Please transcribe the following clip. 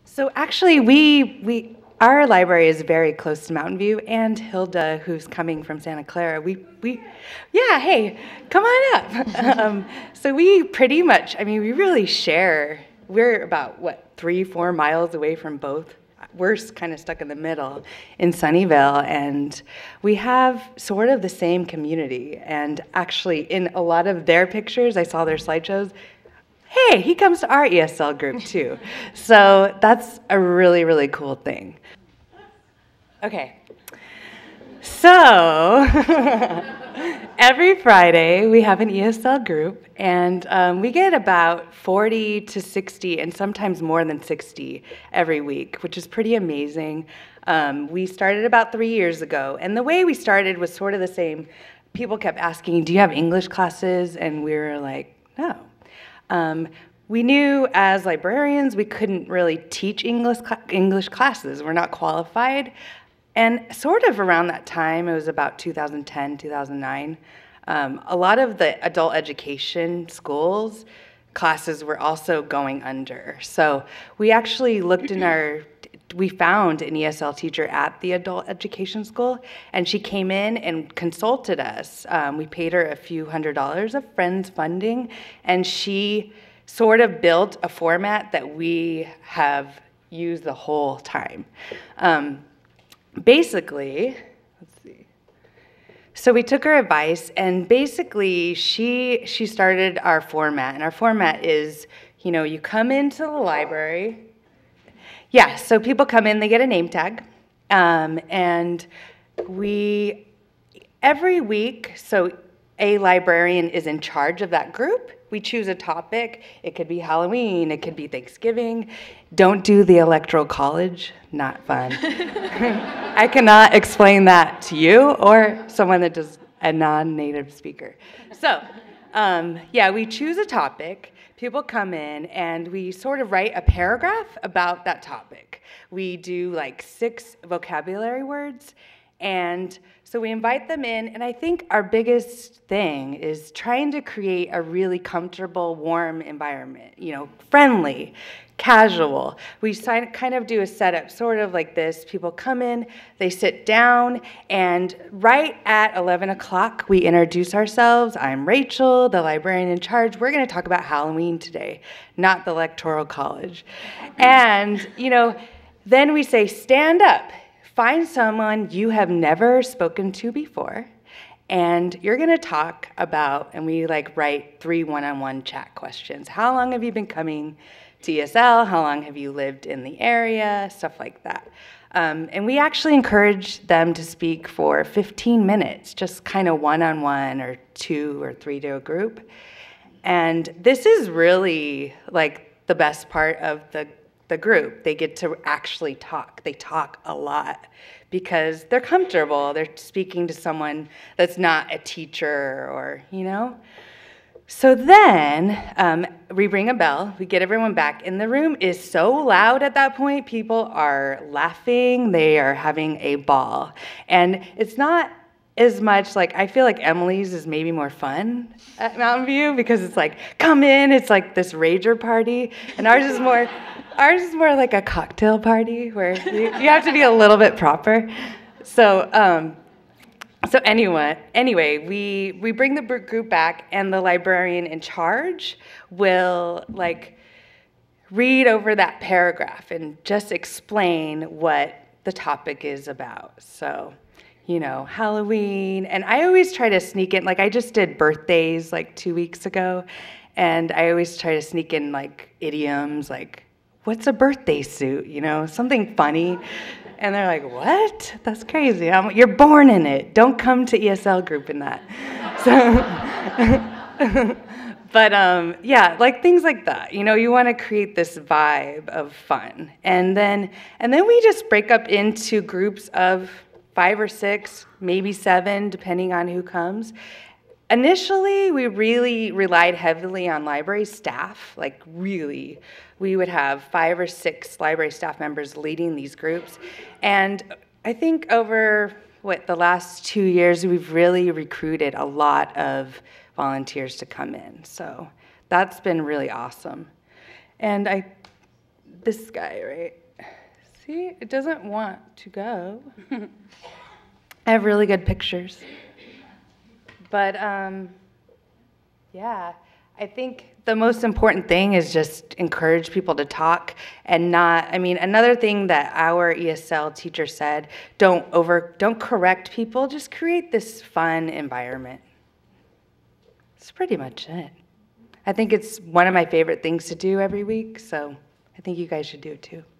So actually, our library is very close to Mountain View, and Hilda, who's coming from Santa Clara, yeah, hey, come on up. So we pretty much, I mean, we really share. We're about, what, 3-4 miles away from both. We're kind of stuck in the middle in Sunnyvale, and we have sort of the same community. And actually, in a lot of their pictures, I saw their slideshows, hey, he comes to our ESL group too. So that's a really, really cool thing. Okay. So every Friday we have an ESL group, and we get about 40 to 60, and sometimes more than 60 every week, which is pretty amazing. We started about 3 years ago, and the way we started was sort of the same. People kept asking, do you have English classes? And we were like, no. We knew as librarians we couldn't really teach English classes. We're not qualified. And sort of around that time, it was about 2010, 2009, a lot of the adult education schools classes were also going under. So we actually looked we found an ESL teacher at the adult education school, and she came in and consulted us. We paid her a few $100s of Friends funding, and she sort of built a format that we have used the whole time. Basically, let's see. So we took her advice, and basically she started our format, and our format is, you come into the library. Yeah, so people come in, they get a name tag, and every week, so a librarian is in charge of that group. We choose a topic. It could be Halloween, it could be Thanksgiving. Don't do the Electoral College, not fun. I cannot explain that to you or someone that does a non-native speaker. So, yeah, we choose a topic. People come in, and we sort of write a paragraph about that topic. We do like 6 vocabulary words, and so we invite them in, and I think our biggest thing is trying to create a really comfortable, warm environment, friendly, casual. We kind of do a setup sort of like this. People come in, they sit down, and right at 11 o'clock, we introduce ourselves. I'm Rachel, the librarian in charge. We're going to talk about Halloween today, not the Electoral College. And, then we say, stand up. Find someone you have never spoken to before, and you're going to talk about, and we write 3 one-on-one chat questions. How long have you been coming to ESL? How long have you lived in the area? Stuff like that. And we actually encourage them to speak for 15 minutes, just kind of one-on-one or 2 or 3 to a group. And this is really the best part of the group. They get to actually talk. They talk a lot because they're comfortable. They're speaking to someone that's not a teacher or, So then we ring a bell. We get everyone back. And the room is so loud at that point. People are laughing. They are having a ball. And it's not as much I feel like Emily's is maybe more fun at Mountain View because it's come in. It's this rager party. And ours is more like a cocktail party where you have to be a little bit proper. So anyway, we bring the group back, and the librarian in charge will read over that paragraph and just explain what the topic is about. So, Halloween, and I always try to sneak in, I just did birthdays 2 weeks ago, and I always try to sneak in idioms what's a birthday suit? Something funny. And they're like, what? That's crazy. You're born in it. Don't come to ESL group in that. So, but yeah, things like that. You want to create this vibe of fun. And then we just break up into groups of 5 or 6, maybe 7, depending on who comes. Initially, we really relied heavily on library staff, really. We would have 5 or 6 library staff members leading these groups. And I think over, the last 2 years, we've really recruited a lot of volunteers to come in. So that's been really awesome. And this guy, right? See, it doesn't want to go. I have really good pictures. But yeah, I think the most important thing is just encourage people to talk and not, I mean, another thing that our ESL teacher said, don't correct people, just create this fun environment. That's pretty much it. I think it's one of my favorite things to do every week, so I think you guys should do it too.